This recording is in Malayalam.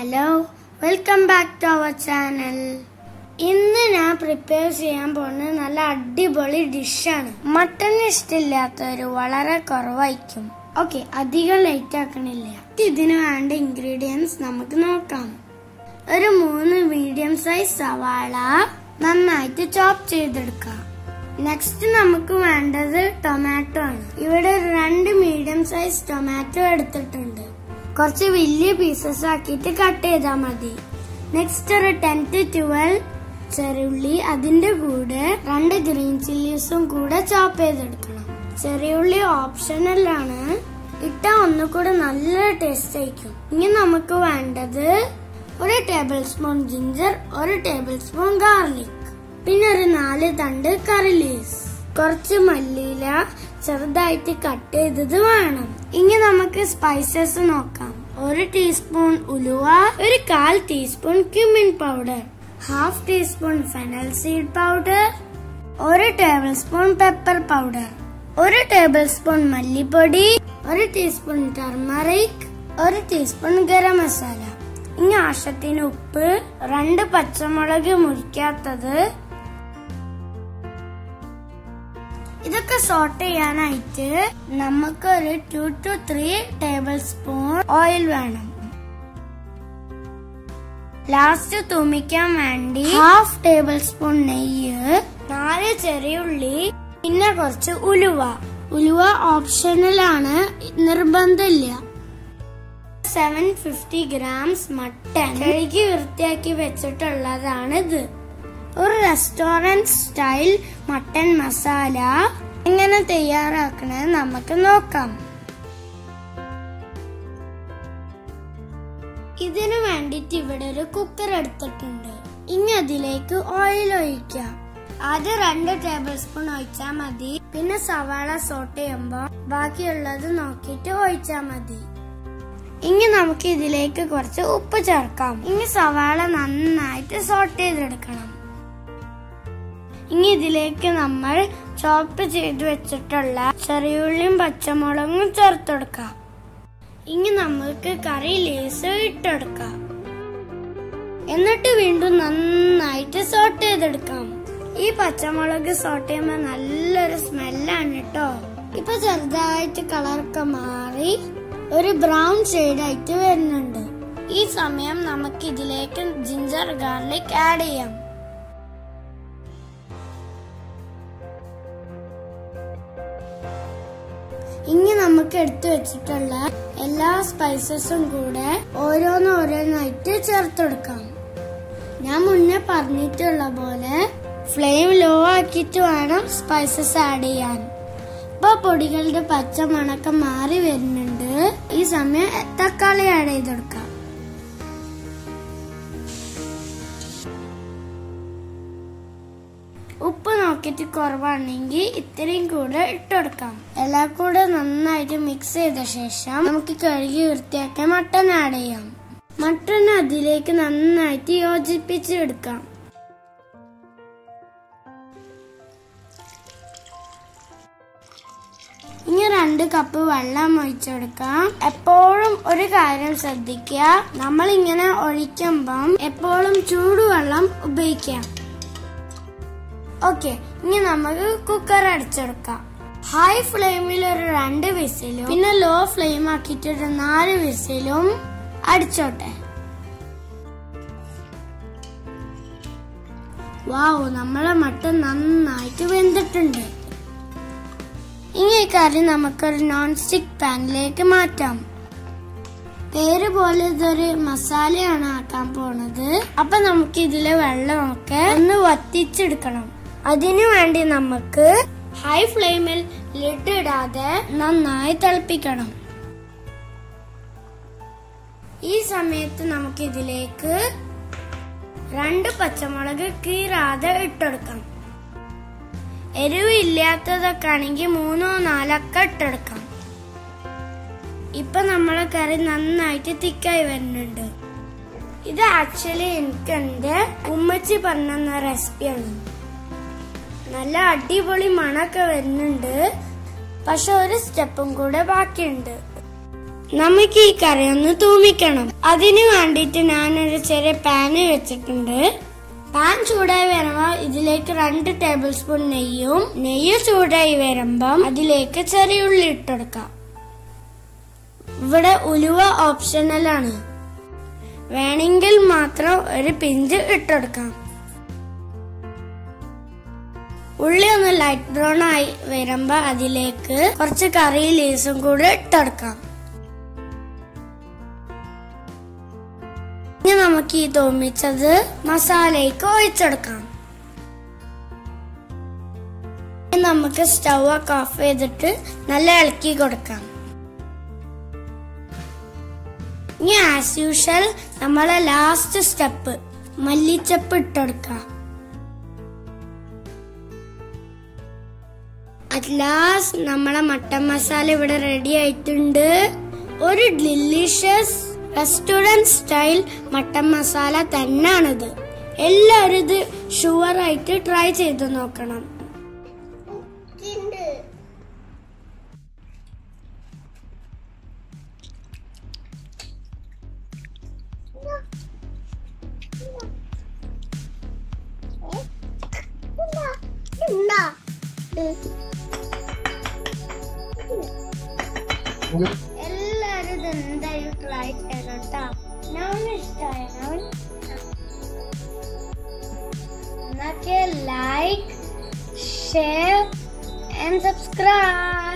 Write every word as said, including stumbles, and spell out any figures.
Hello, welcome back to our channel. ഇന്ന് ഞാൻ പ്രിപ്പയർ ചെയ്യാൻ പോകുന്നത് നല്ല അടിപൊളി ഡിഷാണ്. മട്ടൺ ഇഷ്ടമില്ലാത്തവര് വളരെ കുറവായിരിക്കും. ഓക്കെ, അധികം ലേറ്റ് ആക്കണില്ല. ഇതിന് വേണ്ട ഇൻഗ്രീഡിയൻസ് നമുക്ക് നോക്കാം. ഒരു മൂന്ന് മീഡിയം സൈസ് സവാള നന്നായിട്ട് ചോപ്പ് ചെയ്തെടുക്കാം. നെക്സ്റ്റ് നമുക്ക് വേണ്ടത് ടൊമാറ്റോ ആണ്. ഇവിടെ രണ്ട് മീഡിയം സൈസ് ടൊമാറ്റോ എടുത്തിട്ടുണ്ട്. കുറച്ച് വലിയ പീസസ് ആക്കിയിട്ട് കട്ട് ചെയ്താൽ മതി. നെക്സ്റ്റ് ഒരു ടെൻ ടു ട്വൽവ് ചെറിയുള്ളി, അതിന്റെ കൂടെ രണ്ട് ഗ്രീൻ ചില്ലീസും കൂടെ ചോപ്പ് ചെയ്തെടുക്കണം. ചെറിയുള്ളി ഓപ്ഷണൽ ആണ്, ഇട്ടാ ഒന്നുകൂടെ നല്ല ടേസ്റ്റ് ആയിരിക്കും. ഇനി നമുക്ക് വേണ്ടത് ഒരു ടേബിൾ സ്പൂൺ ജിഞ്ചർ, ഒരു ടേബിൾ സ്പൂൺ ഗാർലിക്, പിന്നെ ഒരു നാല് തണ്ട് കറി ലീവ്സ്, കുറച്ച് മല്ലിയില ചെറുതായിട്ട് കട്ട് ചെയ്തത് വേണം. ഇനി നമുക്ക് സ്പൈസസ് നോക്കാം. ഒരു ടീസ്പൂൺ ഉലുവ, ഒരു കാൽ teaspoon cumin powder, half teaspoon fennel seed powder, ഒരു ടേബിൾ സ്പൂൺ പെപ്പർ പൗഡർ, ഒരു ടേബിൾ സ്പൂൺ മല്ലിപ്പൊടി, ഒരു ടീസ്പൂൺ ടർമറിക്, ഒരു ടീസ്പൂൺ ഗരം മസാല. ഇനി ആവശ്യത്തിന് ഉപ്പ്, രണ്ട് പച്ചമുളക് മുറിക്കാത്തത്. ഇതൊക്കെ സോട്ട് ചെയ്യാനായിട്ട് നമുക്കൊരു two two three tablespoon oil വേണം. ലാസ്റ്റ് തുമിക്കാൻ വേണ്ടി ഹാഫ് ടേബിൾ സ്പൂൺ നെയ്യ്, നാല് ചെറിയുള്ളി, പിന്നെ കുറച്ച് ഉലുവ. ഉലുവ ഓപ്ഷണൽ ആണ്, നിർബന്ധമില്ല. സെവൻ ഫിഫ്റ്റി ഗ്രാംസ് മട്ടൺ കഴുകി വൃത്തിയാക്കി വെച്ചിട്ടുള്ളതാണിത്. ഒരു റെസ്റ്റോറന്റ് സ്റ്റൈൽ മട്ടൺ മസാല എങ്ങനെ തയ്യാറാക്കണത് നമുക്ക് നോക്കാം. ഇതിനു വേണ്ടിട്ട് ഇവിടെ ഒരു കുക്കർ എടുത്തിട്ടുണ്ട്. ഇനി അതിലേക്ക് ഓയിൽ ഒഴിക്കാം. ആദ്യം രണ്ട് ടേബിൾ സ്പൂൺ ഒഴിച്ചാൽ മതി. പിന്നെ സവാള സോട്ട് ചെയ്യുമ്പോ ബാക്കിയുള്ളത് നോക്കിയിട്ട് ഒഴിച്ചാൽ മതി. ഇനി നമുക്ക് ഇതിലേക്ക് കുറച്ച് ഉപ്പ് ചേർക്കാം. ഇനി സവാള നന്നായിട്ട് സോട്ട് ചെയ്തെടുക്കണം. ഇനി ഇതിലേക്ക് നമ്മൾ ചോപ്പ് ചെയ്ത് വെച്ചിട്ടുള്ള ചെറിയുള്ളിയും പച്ചമുളകും ചേർത്തെടുക്കാം. ഇനി നമുക്ക് കറി ലീവ്സ് ഇട്ടെടുക്കാം. എന്നിട്ട് വീണ്ടും നന്നായിട്ട് സോട്ട് ചെയ്തെടുക്കാം. ഈ പച്ചമുളക് സോട്ട് ചെയ്യുമ്പോ നല്ലൊരു സ്മെല്ലാണ് കേട്ടോ. ഇപ്പൊ ചെറുതായിട്ട് കളറൊക്കെ മാറി ഒരു ബ്രൗൺ ഷെയ്ഡ് ആയിട്ട് വരുന്നുണ്ട്. ഈ സമയം നമുക്ക് ഇതിലേക്ക് ജിഞ്ചർ ഗാർലിക് ആഡ് ചെയ്യാം. ഇനി നമുക്ക് എടുത്തു വെച്ചിട്ടുള്ള എല്ലാ സ്പൈസസും കൂടെ ഓരോന്നോരോന്നായിട്ട് ചേർത്തെടുക്കാം. ഞാൻ മുന്നേ പറഞ്ഞിട്ടുള്ള പോലെ ഫ്ലെയിം ലോ ആക്കിയിട്ട് വേണം സ്പൈസസ് ആഡ് ചെയ്യാൻ. ഇപ്പൊ പൊടികളുടെ പച്ച മണക്കം മാറി വരുന്നുണ്ട്. ഈ സമയം തക്കാളി ആഡ് ചെയ്തെടുക്കാം. ഉപ്പ് നോക്കിയിട്ട് കുറവാണെങ്കിൽ ഇത്രയും കൂടെ ഇട്ടെടുക്കാം. എല്ലാം കൂടെ നന്നായിട്ട് മിക്സ് ചെയ്ത ശേഷം നമുക്ക് കഴുകി വൃത്തിയാക്കിയ മട്ടൺ ആഡ് ചെയ്യാം. മട്ടൺ അതിലേക്ക് നന്നായിട്ട് യോജിപ്പിച്ചെടുക്കാം. ഇനി രണ്ട് കപ്പ് വെള്ളം ഒഴിച്ചെടുക്കാം. എപ്പോഴും ഒരു കാര്യം ശ്രദ്ധിക്കുക, നമ്മൾ ഇങ്ങനെ ഒഴിക്കുമ്പം എപ്പോഴും ചൂടുവെള്ളം ഉപയോഗിക്കാം. ഓക്കെ, ഇനി നമുക്ക് കുക്കർ അടച്ചെടുക്കാം. ഹൈ ഫ്ലെയിമിൽ ഒരു രണ്ട് വിസിലും പിന്നെ ലോ ഫ്ലെയിം ആക്കിയിട്ട് ഒരു നാല് വിസിലും അടിച്ചോട്ടെ. വാവ്, നമ്മളെ മട്ടൺ നന്നായിട്ട് വെന്തിട്ടുണ്ട്. ഇനി ഈ കറി നമുക്കൊരു നോൺ സ്റ്റിക് പാനിലേക്ക് മാറ്റാം. പേര് പോലെ ഇതൊരു മസാലയാണ് ആക്കാൻ പോണത്. അപ്പൊ നമുക്ക് ഇതിലെ വെള്ളമൊക്കെ ഒന്ന് വറ്റിച്ചെടുക്കണം. അതിനു വേണ്ടി നമുക്ക് ഹൈ ഫ്ലെയിമിൽ ലിഡ് ഇടാതെ നന്നായി തിളപ്പിക്കണം. ഈ സമയത്ത് നമുക്ക് ഇതിലേക്ക് രണ്ട് പച്ചമുളക് കീറാതെ ഇട്ടെടുക്കാം. എരിവ് ഇല്ലാത്തതൊക്കെ ആണെങ്കിൽ മൂന്നോ നാലൊക്കെ ഇട്ടെടുക്കാം. ഇപ്പൊ നമ്മളെ കറി നന്നായിട്ട് തിക്കായി വരുന്നുണ്ട്. ഇത് ആക്ച്വലി എനിക്ക് എന്റെ ഉമ്മച്ചി പറഞ്ഞ റെസിപ്പിയാണ്. നല്ല അടിപൊളി മണമൊക്കെ വരുന്നുണ്ട്. പക്ഷെ ഒരു സ്റ്റെപ്പും കൂടെ ബാക്കിയുണ്ട്. നമുക്ക് ഈ കറി ഒന്ന് തൂമിക്കണം. അതിനു വേണ്ടിയിട്ട് ഞാനൊരു ചെറിയ പാന് വെച്ചിട്ടുണ്ട്. പാൻ ചൂടായി വരുമ്പോ ഇതിലേക്ക് രണ്ട് ടേബിൾ സ്പൂൺ നെയ്യും, നെയ്യ് ചൂടായി വരുമ്പം അതിലേക്ക് ചെറിയ ഉള്ളി ഇട്ടെടുക്കാം. ഇവിടെ ഉലുവ ഓപ്ഷണൽ ആണ്, വേണമെങ്കിൽ മാത്രം ഒരു പിഞ്ച് ഇട്ടെടുക്കാം. ഉള്ളി ഒന്ന് ലൈറ്റ് ബ്രൗൺ ആയി വരുമ്പോ അതിലേക്ക് കുറച്ച് കറി ലീവ്സും കൂടി ഇട്ടെടുക്കാം. ഇനി നമുക്ക് ഈ തൂമിച്ചത് മസാലയ്ക്ക് ഒഴിച്ചെടുക്കാം. നമുക്ക് സ്റ്റൗ ഒക്കെ ഓഫ് ചെയ്തിട്ട് നല്ല ഇളക്കി കൊടുക്കാം. ഇനി ആസ് യൂഷ്വൽ നമ്മളെ ലാസ്റ്റ് സ്റ്റെപ്പ് മല്ലിച്ചപ്പ് ഇട്ടെടുക്കാം. അറ്റ് ലാസ്റ്റ് നമ്മളെ മട്ടൻ മസാല ഇവിടെ റെഡി ആയിട്ടുണ്ട്. ഒരു delicious restaurant style mutton masala തന്നെയാണിത്. എല്ലാവരും ഇത് ഷുവർ ആയിട്ട് ട്രൈ ചെയ്ത് നോക്കണം. എല്ലാരും ഇത് എന്തായാലും ട്രൈ ചെയ്യണം കേട്ടോ. നവന് ഇഷ്ടമായ നവൻ എന്നൊക്കെ ലൈക്ക്, ഷെയർ ആൻഡ് സബ്സ്ക്രൈബ്.